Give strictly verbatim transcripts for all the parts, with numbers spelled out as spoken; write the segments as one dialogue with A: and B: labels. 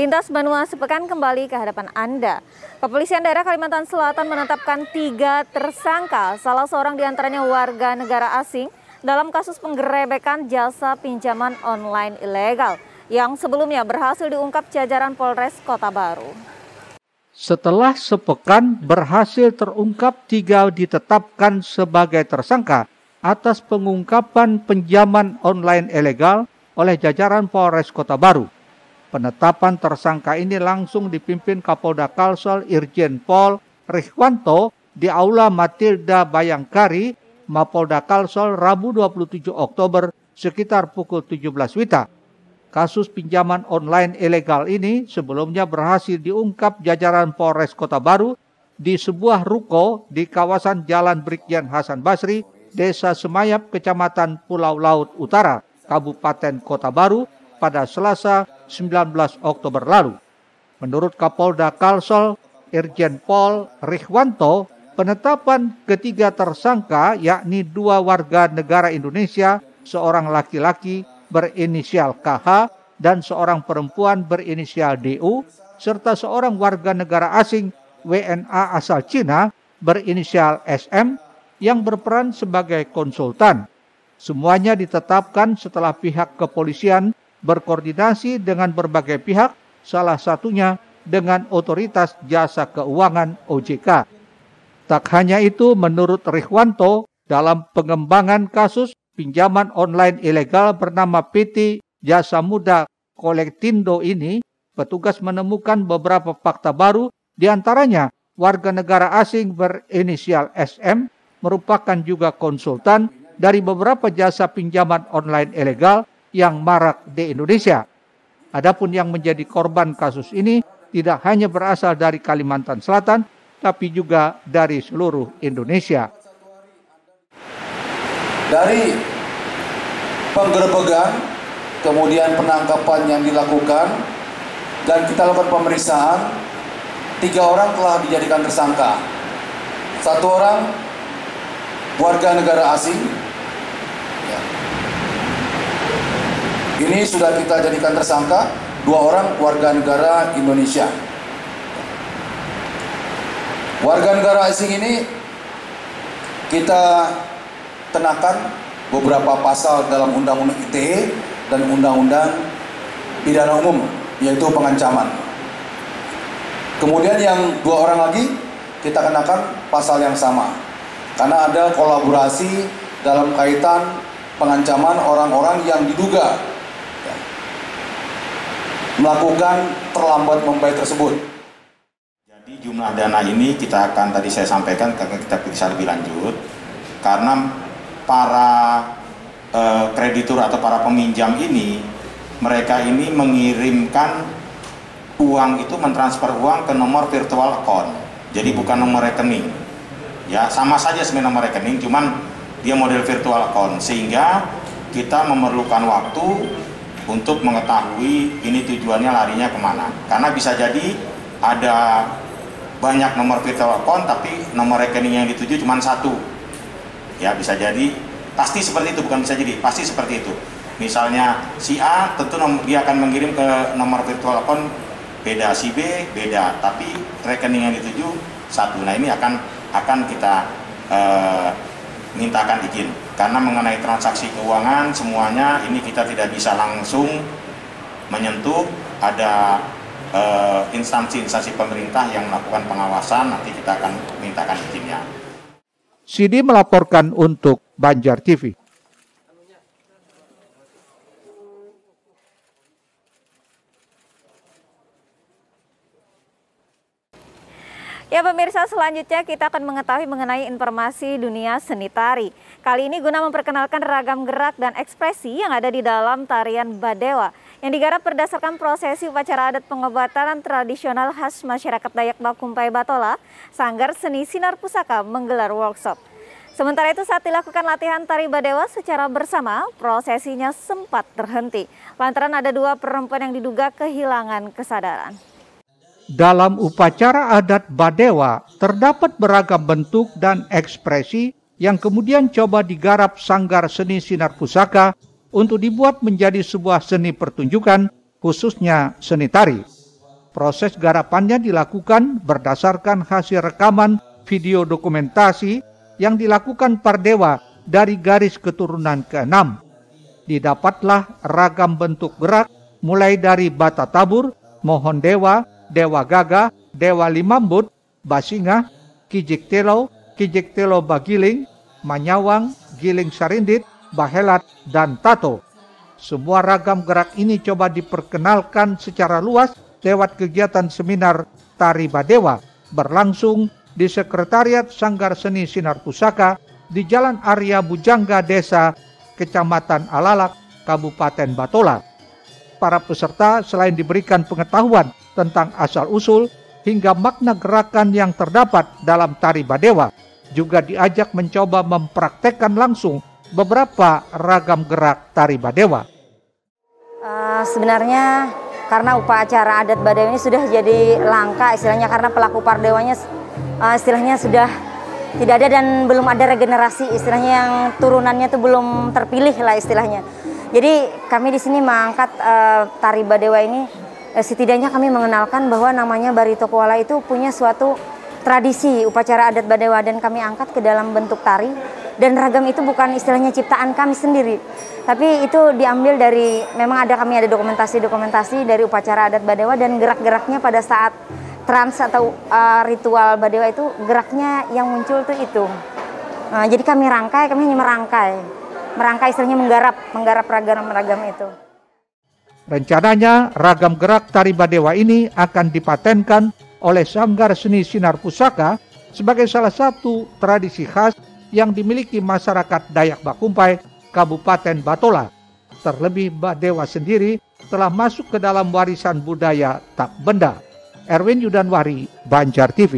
A: Lintas Banua sepekan kembali ke hadapan Anda. Kepolisian daerah Kalimantan Selatan menetapkan tiga tersangka, salah seorang diantaranya warga negara asing dalam kasus penggerebekan jasa pinjaman online ilegal yang sebelumnya berhasil diungkap jajaran Polres Kota Baru.
B: Setelah sepekan berhasil terungkap, tiga ditetapkan sebagai tersangka atas pengungkapan pinjaman online ilegal oleh jajaran Polres Kota Baru. Penetapan tersangka ini langsung dipimpin Kapolda Kalsel Irjen Pol Rihwanto di Aula Matilda Bayangkari, Mapolda Kalsel Rabu dua puluh tujuh Oktober sekitar pukul tujuh belas wita. Kasus pinjaman online ilegal ini sebelumnya berhasil diungkap jajaran Polres Kota Baru di sebuah ruko di kawasan Jalan Brigjen Hasan Basri, Desa Semayap, Kecamatan Pulau Laut Utara, Kabupaten Kota Baru pada Selasa sembilan belas Oktober lalu. Menurut Kapolda Kalsel Irjen Pol Rihwanto, penetapan ketiga tersangka yakni dua warga negara Indonesia, seorang laki-laki berinisial K H dan seorang perempuan berinisial D U, serta seorang warga negara asing W N A asal Cina berinisial S M yang berperan sebagai konsultan. Semuanya ditetapkan setelah pihak kepolisian berkoordinasi dengan berbagai pihak, salah satunya dengan Otoritas Jasa Keuangan O J K. Tak hanya itu, menurut Rihwanto, dalam pengembangan kasus pinjaman online ilegal bernama P T Jasa Muda Kolektindo ini, petugas menemukan beberapa fakta baru, diantaranya warga negara asing berinisial S M merupakan juga konsultan dari beberapa jasa pinjaman online ilegal yang marak di Indonesia. Adapun yang menjadi korban kasus ini tidak hanya berasal dari Kalimantan Selatan, tapi juga dari seluruh Indonesia.
C: Dari penggerebekan, kemudian penangkapan yang dilakukan, dan kita lakukan pemeriksaan, tiga orang telah dijadikan tersangka. Satu orang warga negara asing, ya. Ini sudah kita jadikan tersangka, dua orang warga negara Indonesia. Warga negara asing ini kita kenakan beberapa pasal dalam Undang-Undang I T E dan Undang-Undang Pidana Umum, yaitu pengancaman. Kemudian yang dua orang lagi kita kenakan pasal yang sama, karena ada kolaborasi dalam kaitan pengancaman orang-orang yang diduga ya, melakukan terlambat membayar tersebut.
D: Jadi jumlah dana ini kita akan, tadi saya sampaikan, kita periksa lebih lanjut, karena para eh, kreditur atau para peminjam ini, mereka ini mengirimkan uang itu, mentransfer uang ke nomor virtual account, jadi bukan nomor rekening. Ya, sama saja sebenarnya nomor rekening, cuman dia model virtual account, sehingga kita memerlukan waktu untuk mengetahui ini tujuannya larinya kemana. Karena bisa jadi ada banyak nomor virtual account, tapi nomor rekening yang dituju cuma satu. Ya, bisa jadi, pasti seperti itu, bukan bisa jadi, pasti seperti itu. Misalnya si A, tentu dia akan mengirim ke nomor virtual account beda, si B beda, tapi rekening yang dituju satu. Nah, ini akan akan kita uh, mintakan izin, karena mengenai transaksi keuangan semuanya ini kita tidak bisa langsung menyentuh, ada uh, instansi-instansi pemerintah yang melakukan pengawasan, nanti kita akan mintakan izinnya.
B: Sidi melaporkan untuk Banjar T V.
A: Ya pemirsa, selanjutnya kita akan mengetahui mengenai informasi dunia seni tari. Kali ini guna memperkenalkan ragam gerak dan ekspresi yang ada di dalam tarian Badewa yang digarap berdasarkan prosesi upacara adat pengobatan tradisional khas masyarakat Dayak Bakumpai Batola, Sanggar Seni Sinar Pusaka menggelar workshop. Sementara itu saat dilakukan latihan tari Badewa secara bersama, prosesinya sempat terhenti lantaran ada dua perempuan yang diduga kehilangan kesadaran.
B: Dalam upacara adat Badewa terdapat beragam bentuk dan ekspresi yang kemudian coba digarap Sanggar Seni Sinar Pusaka untuk dibuat menjadi sebuah seni pertunjukan, khususnya seni tari. Proses garapannya dilakukan berdasarkan hasil rekaman video dokumentasi yang dilakukan Pardewa dari garis keturunan keenam. Didapatlah ragam bentuk gerak mulai dari Bata Tabur, Mohon Dewa, Dewa Gaga, Dewa Limambut, Basinga, Kijik Telo, Kijik Telo Bagiling, Manyawang, Giling Sarindit, Bahelat, dan Tato. Semua ragam gerak ini coba diperkenalkan secara luas lewat kegiatan seminar Tari Badewa berlangsung di Sekretariat Sanggar Seni Sinar Pusaka di Jalan Arya Bujangga Desa, Kecamatan Alalak, Kabupaten Batola. Para peserta selain diberikan pengetahuan tentang asal-usul hingga makna gerakan yang terdapat dalam Tari Badewa, juga diajak mencoba mempraktekkan langsung beberapa ragam gerak Tari Badewa.
E: Uh, sebenarnya karena upacara adat Badewa ini sudah jadi langka istilahnya, karena pelaku Pardewanya uh, istilahnya sudah tidak ada dan belum ada regenerasi istilahnya, yang turunannya itu belum terpilih lah istilahnya. Jadi kami di sini mengangkat uh, Tari Badewa ini, uh, setidaknya kami mengenalkan bahwa namanya Barito Kuala itu punya suatu tradisi upacara adat Badewa, dan kami angkat ke dalam bentuk tari. Dan ragam itu bukan istilahnya ciptaan kami sendiri, tapi itu diambil dari, memang ada kami ada dokumentasi-dokumentasi dari upacara adat Badewa, dan gerak-geraknya pada saat trans atau uh, ritual Badewa itu geraknya yang muncul tuh itu. Nah, jadi kami rangkai, kami hanya merangkai, merangkai istilahnya menggarap, menggarap ragam-ragam itu.
B: Rencananya ragam gerak Tari Badewa ini akan dipatenkan oleh Sanggar Seni Sinar Pusaka sebagai salah satu tradisi khas yang dimiliki masyarakat Dayak Bakumpai, Kabupaten Batola. Terlebih Badewa sendiri telah masuk ke dalam warisan budaya tak benda. Erwin Yudanwari, Banjar T V.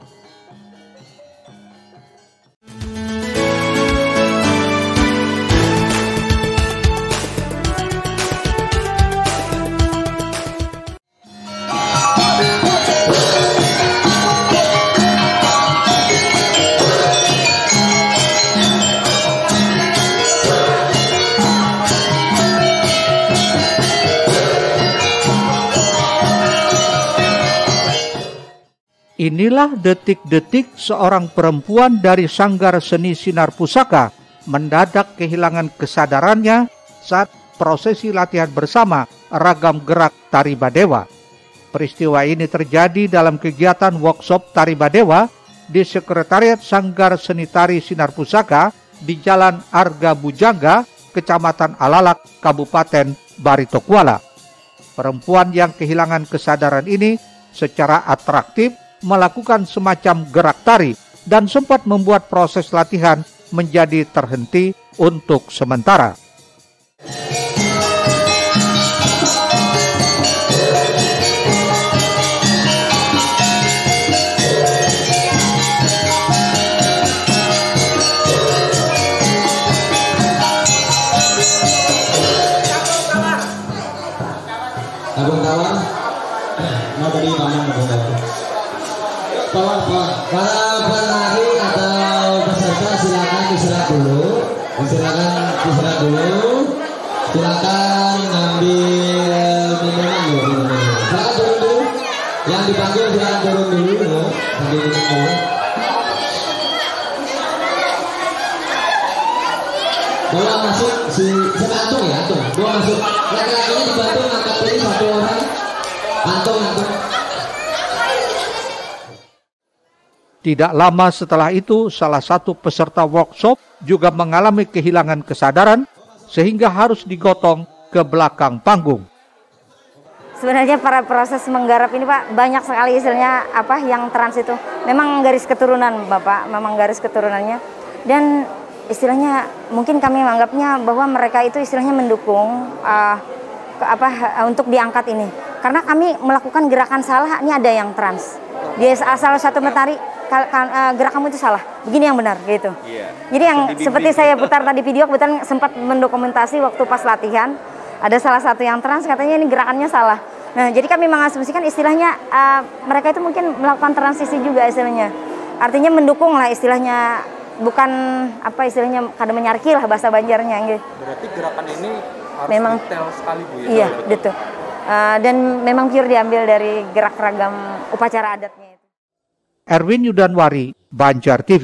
B: Inilah detik-detik seorang perempuan dari Sanggar Seni Sinar Pusaka mendadak kehilangan kesadarannya saat prosesi latihan bersama ragam gerak Tari Badewa. Peristiwa ini terjadi dalam kegiatan workshop Tari Badewa di Sekretariat Sanggar Seni Tari Sinar Pusaka di Jalan Arga Bujangga, Kecamatan Alalak, Kabupaten Barito Kuala. Perempuan yang kehilangan kesadaran ini secara atraktif melakukan semacam gerak tari dan sempat membuat proses latihan menjadi terhenti untuk sementara.
F: Kawan-kawan, mau beri paman kawan-kawan. Para penari atau peserta silakan istirahat dulu, silakan istirahat dulu, silakan ngambil minuman dulu. Silakan turun dulu, yang dipanggil silakan turun dulu, ya. Sambil minum dulu. Bawa masuk si sekantung ya, tuh, bawa masuk. Laki-lakinya dibantu ngangkat ini satu orang, antung antung.
B: Tidak lama setelah itu, salah satu peserta workshop juga mengalami kehilangan kesadaran sehingga harus digotong ke belakang panggung.
E: Sebenarnya para proses menggarap ini Pak, banyak sekali istilahnya apa yang trans itu. Memang garis keturunan Bapak, memang garis keturunannya. Dan istilahnya mungkin kami menganggapnya bahwa mereka itu istilahnya mendukung uh, ke, apa uh, untuk diangkat ini. Karena kami melakukan gerakan salah, ini ada yang trans. Dia asal satu mentari, gerak kamu itu salah, begini yang benar gitu. Iya. Jadi yang seperti saya putar tadi video, kebetulan sempat mendokumentasi waktu pas latihan, ada salah satu yang trans katanya ini gerakannya salah. Nah jadi kami mengasumsikan istilahnya uh, mereka itu mungkin melakukan transisi juga istilahnya. Artinya mendukung lah istilahnya, bukan apa istilahnya kada menyarki lah bahasa Banjarnya gitu.
G: Berarti gerakan ini harus
E: memang
G: detail sekali Bu ya?
E: Iya, betul. uh, dan memang pure diambil dari gerak ragam upacara adatnya itu.
B: Erwin Yudanwari, Banjar T V.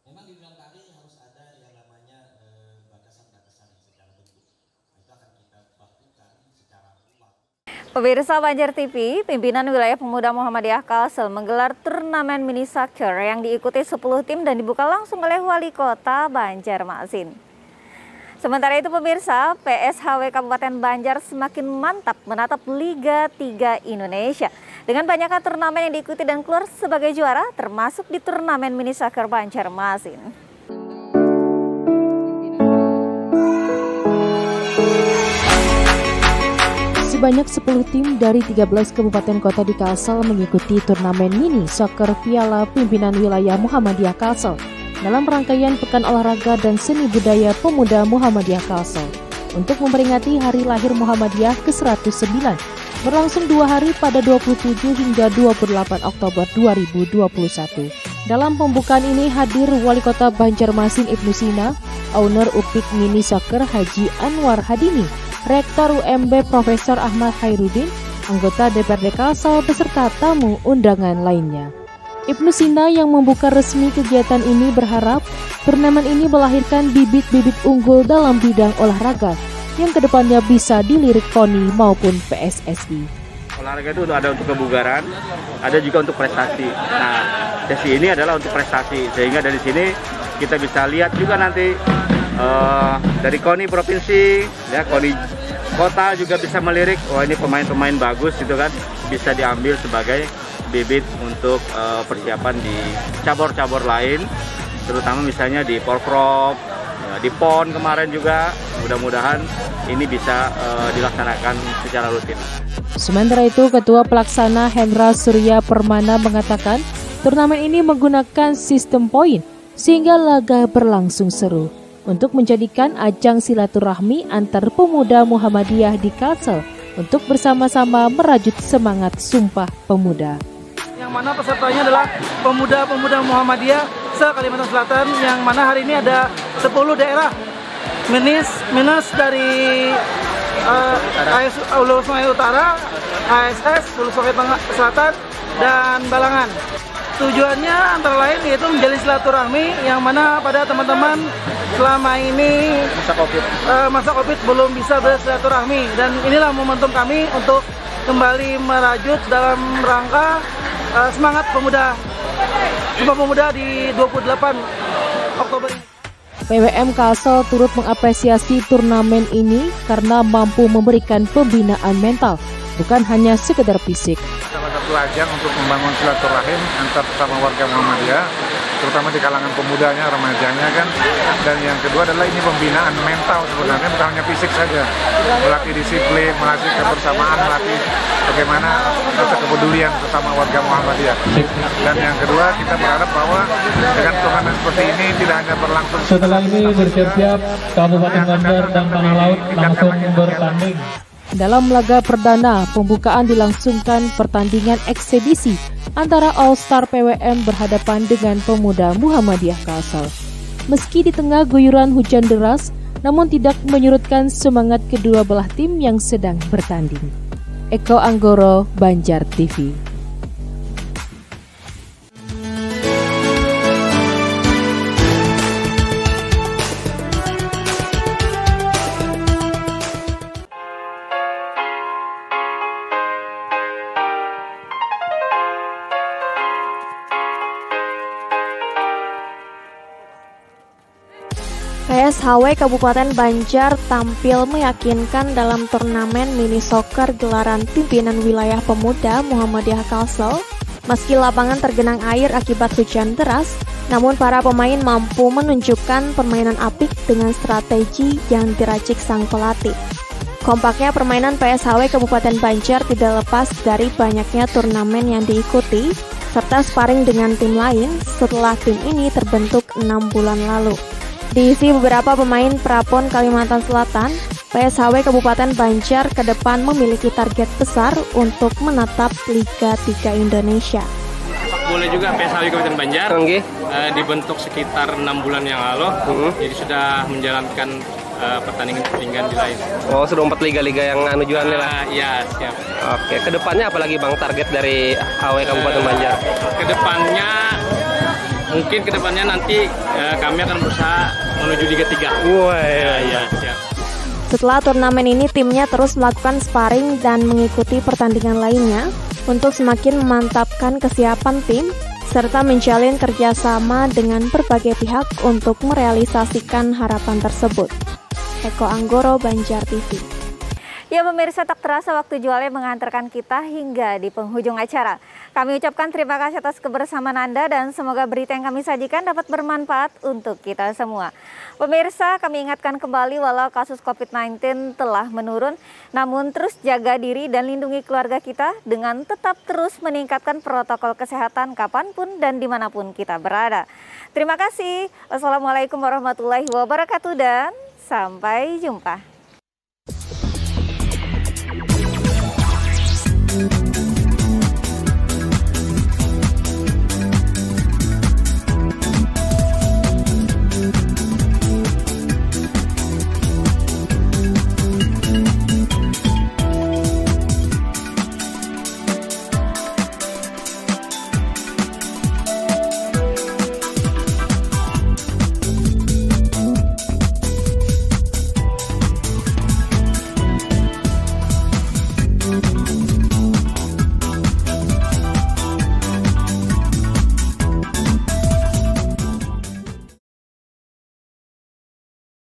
A: Pemirsa Banjar T V, pimpinan wilayah pemuda Muhammadiyah Kalsel menggelar turnamen mini soccer yang diikuti sepuluh tim dan dibuka langsung oleh Wali Kota Banjarmasin. Sementara itu pemirsa, P S H W Kabupaten Banjar semakin mantap menatap Liga tiga Indonesia. Dengan banyaknya turnamen yang diikuti dan keluar sebagai juara, termasuk di turnamen mini soccer Banjarmasin.
G: Sebanyak sepuluh tim dari tiga belas kabupaten kota di Kalsel mengikuti turnamen mini soccer Piala Pimpinan Wilayah Muhammadiyah Kalsel dalam rangkaian Pekan Olahraga dan Seni Budaya Pemuda Muhammadiyah Kalsel untuk memperingati hari lahir Muhammadiyah ke seratus sembilan, berlangsung dua hari pada dua puluh tujuh hingga dua puluh delapan Oktober dua ribu dua puluh satu. Dalam pembukaan ini hadir Wali Kota Banjarmasin Ibnu Sina, owner Upik Mini Soccer Haji Anwar Hadimi, Rektor U M B Profesor Ahmad Hairudin, anggota D P R D Kalsel beserta tamu undangan lainnya. Ibnu Sina yang membuka resmi kegiatan ini berharap turnamen ini melahirkan bibit-bibit unggul dalam bidang olahraga yang kedepannya bisa dilirik K O N I maupun P S S I.
H: Olahraga itu ada untuk kebugaran, ada juga untuk prestasi. Nah, sesi ini adalah untuk prestasi, sehingga dari sini kita bisa lihat juga nanti uh, dari K O N I provinsi, ya K O N I kota juga bisa melirik, wah ini pemain-pemain bagus gitu kan, bisa diambil sebagai bibit untuk uh, persiapan di cabur-cabur lain, terutama misalnya di Polprov, ya, di P O N kemarin juga. Mudah-mudahan ini bisa uh, dilaksanakan secara rutin.
G: Sementara itu, Ketua Pelaksana Hendra Surya Permana mengatakan turnamen ini menggunakan sistem poin sehingga laga berlangsung seru untuk menjadikan ajang silaturahmi antar pemuda Muhammadiyah di Kalsel untuk bersama-sama merajut semangat Sumpah Pemuda.
I: Yang mana pesertanya adalah pemuda-pemuda Muhammadiyah se-Kalimantan Selatan, yang mana hari ini ada sepuluh daerah minus minus dari uh, A S Hulu Sungai Utara, A S S Hulu Sungai Selatan, dan Balangan. Tujuannya antara lain yaitu menjalin silaturahmi, yang mana pada teman-teman selama ini masa COVID, uh, masa COVID belum bisa bersilaturahmi, dan inilah momentum kami untuk kembali merajut dalam rangka uh, semangat pemuda Sumpah Pemuda di dua puluh delapan Oktober ini.
G: P W M Kalsel turut mengapresiasi turnamen ini karena mampu memberikan pembinaan mental, bukan hanya sekedar fisik.
J: Salah satu ajang untuk membangun silaturahim antar sesama warga Muhammadiyah, terutama di kalangan pemudanya, remajanya kan. Dan yang kedua adalah ini pembinaan mental sebenarnya, bukan hanya fisik saja. Melatih disiplin, melatih kebersamaan, melatih bagaimana rasa kepedulian sesama warga Muhammadiyah. Dan yang kedua, kita berharap bahwa dengan turnamen seperti ini tidak hanya berlangsung.
K: Setelah ini bersiap-siap Kabupaten Banjar dan Tanah Laut langsung bertanding.
G: Dalam laga perdana, pembukaan dilangsungkan pertandingan eksebisi antara All-Star P W M berhadapan dengan pemuda Muhammadiyah Kalsel. Meski di tengah guyuran hujan deras, namun tidak menyurutkan semangat kedua belah tim yang sedang bertanding. Eko Anggoro, Banjar T V.
L: P S H W Kabupaten Banjar tampil meyakinkan dalam turnamen mini soccer gelaran Pimpinan Wilayah Pemuda Muhammadiyah Kalsel. Meski lapangan tergenang air akibat hujan deras, namun para pemain mampu menunjukkan permainan apik dengan strategi yang diracik sang pelatih. Kompaknya permainan P S H W Kabupaten Banjar tidak lepas dari banyaknya turnamen yang diikuti, serta sparring dengan tim lain setelah tim ini terbentuk enam bulan lalu. Diisi beberapa pemain Prapon Kalimantan Selatan, P S H W Kabupaten Banjar ke depan memiliki target besar untuk menatap Liga tiga Indonesia.
M: Boleh juga P S H W Kabupaten Banjar okay. uh, dibentuk sekitar enam bulan yang lalu, uh -huh. jadi sudah menjalankan uh, pertandingan-pertandingan di lain.
N: Oh, sudah empat liga-liga yang anu jualan nih lah.
M: Uh, iya, siap.
N: Oke, kedepannya apalagi Bang target dari A W Kabupaten Banjar?
M: Uh, kedepannya mungkin kedepannya nanti uh, kami akan berusaha menuju Liga tiga.
N: Wah,
M: uh, iya, siap.
L: Setelah turnamen ini, timnya terus melakukan sparring dan mengikuti pertandingan lainnya untuk semakin memantapkan kesiapan tim serta menjalin kerjasama dengan berbagai pihak untuk merealisasikan harapan tersebut. Eko Anggoro, Banjar T V.
A: Ya pemirsa, tak terasa waktu jualnya mengantarkan kita hingga di penghujung acara. Kami ucapkan terima kasih atas kebersamaan Anda dan semoga berita yang kami sajikan dapat bermanfaat untuk kita semua. Pemirsa, kami ingatkan kembali walau kasus covid sembilan belas telah menurun, namun terus jaga diri dan lindungi keluarga kita dengan tetap terus meningkatkan protokol kesehatan kapanpun dan dimanapun kita berada. Terima kasih. Wassalamualaikum warahmatullahi wabarakatuh dan sampai jumpa.